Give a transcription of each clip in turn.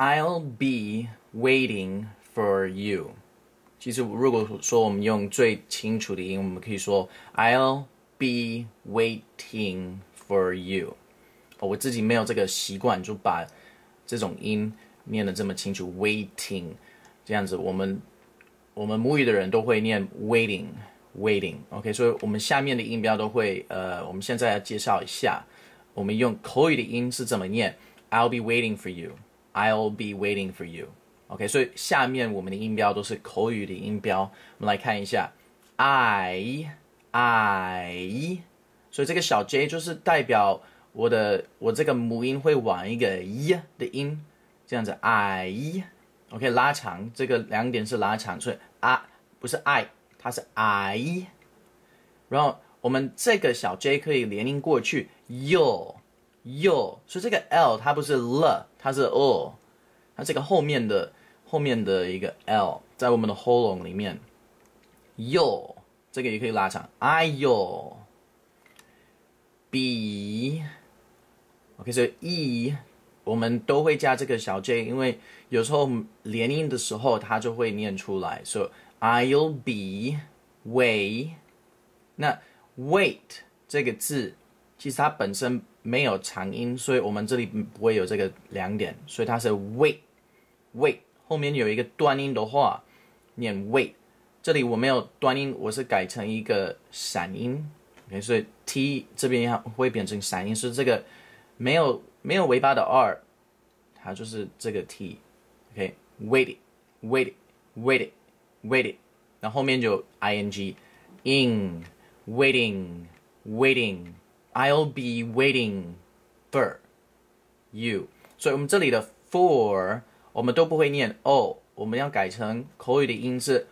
I'll be waiting for you。其实如果说我们用最清楚的音，我们可以说 I'll be waiting for you。我自己没有这个习惯，就把这种音念得这么清楚 ，waiting 这样子，我们母语的人都会念 waiting。OK， 所以我们下面的音标都会我们现在要介绍一下，我们用口语的音是怎么念 ，I'll be waiting for you，I'll be waiting for you。OK， 所以下面我们的音标都是口语的音标，我们来看一下 I， 所以这个小 J 就是代表我这个母音会往一个 y 的音，这样子 I。OK， 拉长，这个两点是拉长，所以不是 I， 它是 I。然后我们这个小 J 可以连音过去 yo， 所以这个 L 它不是 l， 它是 o， 它这个后面的一个 L 在我们的喉咙里面 yo， 这个也可以拉长 I yo。B，OK， 所以 E 我们都会加这个小 J， 因为有时候连音的时候它就会念出来，所以 I'll be wait。那 wait 这个字其实它本身没有长音，所以我们这里不会有这个两点，所以它是 wait。后面有一个断音的话，念 wait。这里我没有断音，我是改成一个闪音。Okay， 所以 T 这边会变成闪音，是这个没有尾巴的 R， 它就是这个 T。OK，wait it，然后后面就 ing in waiting，I'll be waiting for you。所以我们这里的 for 我们都不会念 o， 我们要改成口语的音是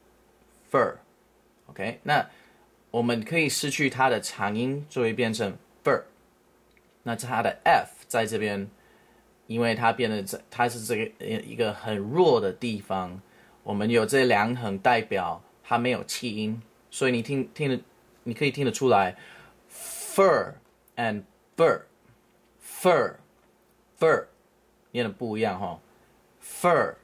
for。OK， 那我们可以失去它的长音，就会变成 fur。那它的 F 在这边，因为它是这个一个很弱的地方，我们有这两横代表它没有气音，所以你可以听得出来 fur and fur 念的不一样哈 fur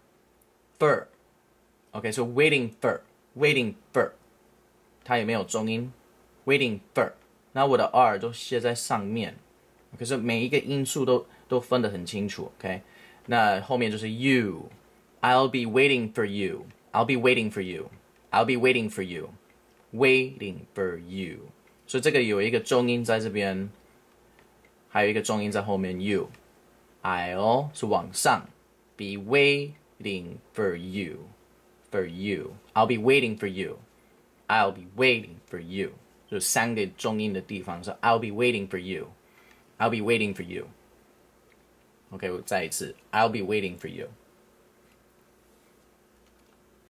OK， so waiting for 它也没有中音 waiting for， 那我的 R 都写在上面，可是每一个音素都分得很清楚 OK， 那后面就是 you， I'll be waiting for you， I'll be waiting for you， I'll be waiting for you， waiting for you， 所以这个有一个中音在这边，还有一个中音在后面 you， I'll 是往上 be waiting for you， I'll be waiting for you，I'll be waiting for you， 就三个中音的地方是 I'll be waiting for you，I'll be waiting for you。OK， 我再一次 I'll be waiting for you。